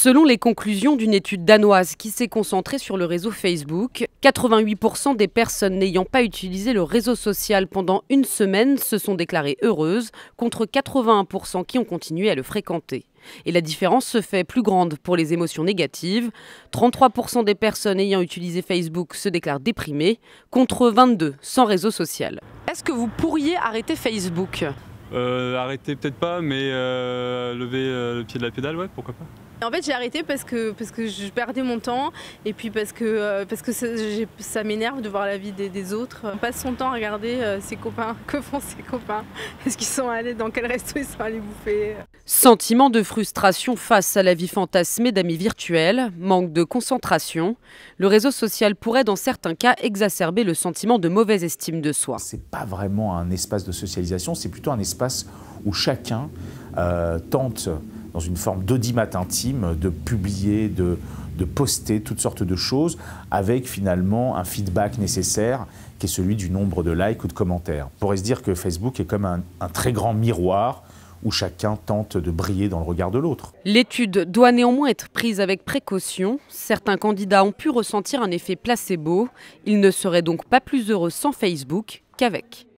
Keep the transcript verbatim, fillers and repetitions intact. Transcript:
Selon les conclusions d'une étude danoise qui s'est concentrée sur le réseau Facebook, quatre-vingt-huit pour cent des personnes n'ayant pas utilisé le réseau social pendant une semaine se sont déclarées heureuses, contre quatre-vingt-un pour cent qui ont continué à le fréquenter. Et la différence se fait plus grande pour les émotions négatives. trente-trois pour cent des personnes ayant utilisé Facebook se déclarent déprimées, contre vingt-deux pour cent sans réseau social. Est-ce que vous pourriez arrêter Facebook ? Euh, arrêter peut-être pas, mais euh, lever euh, le pied de la pédale, ouais, pourquoi pas. En fait, j'ai arrêté parce que, parce que je perdais mon temps et puis parce que, euh, parce que ça, ça m'énerve de voir la vie des, des autres. On passe son temps à regarder euh, ses copains. Que font ses copains? Est-ce qu'ils sont allés dans quel resto ils sont allés bouffer? Sentiment de frustration face à la vie fantasmée d'amis virtuels, manque de concentration. Le réseau social pourrait dans certains cas exacerber le sentiment de mauvaise estime de soi. C'est pas vraiment un espace de socialisation, c'est plutôt un espace où chacun euh, tente, dans une forme d'audimat intime, de publier, de, de poster toutes sortes de choses avec finalement un feedback nécessaire qui est celui du nombre de likes ou de commentaires. On pourrait se dire que Facebook est comme un, un très grand miroir où chacun tente de briller dans le regard de l'autre. L'étude doit néanmoins être prise avec précaution. Certains candidats ont pu ressentir un effet placebo. Ils ne seraient donc pas plus heureux sans Facebook qu'avec.